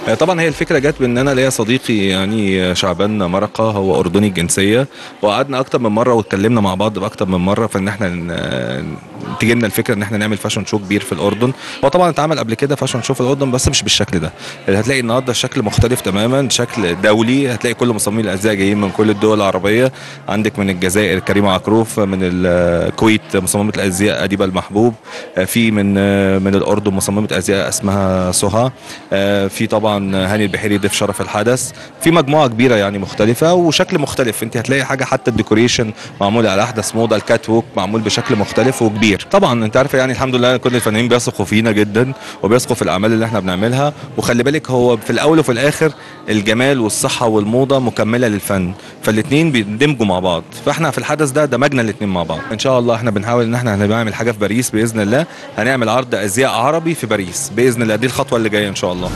طبعا هي الفكره جت بان انا ليا صديقي يعني شعبان مرقه، هو اردني الجنسيه، وقعدنا اكتر من مره واتكلمنا مع بعض باكتر من مره فان احنا تيجي لنا الفكره ان احنا نعمل فاشن شو كبير في الاردن. هو طبعا اتعمل قبل كده فاشن شو في الاردن بس مش بالشكل ده. اللي هتلاقي النهارده الشكل مختلف تماما، شكل دولي، هتلاقي كل مصممين الازياء جايين من كل الدول العربيه. عندك من الجزائر كريمه عكروف، من الكويت مصممه الازياء اديبه المحبوب، في من الاردن مصممه ازياء اسمها سهى، في طبعا هاني البحيري ضيف شرف الحدث. في مجموعه كبيره يعني مختلفه وشكل مختلف، انت هتلاقي حاجه حتى الديكوريشن معمول على احدث موضه، الكات ووك معمول بشكل مختلف وكبير. طبعا انت عارف يعني الحمد لله كل الفنانين بيثقوا فينا جدا وبيثقوا في الاعمال اللي احنا بنعملها. وخلي بالك هو في الاول وفي الاخر الجمال والصحه والموضه مكمله للفن، فالاثنين بيندمجوا مع بعض. فاحنا في الحدث ده دمجنا الاثنين مع بعض. ان شاء الله احنا بنحاول ان احنا هنعمل حاجه في باريس باذن الله، هنعمل عرض ازياء عربي في باريس باذن الله، دي الخطوه اللي جايه ان شاء الله.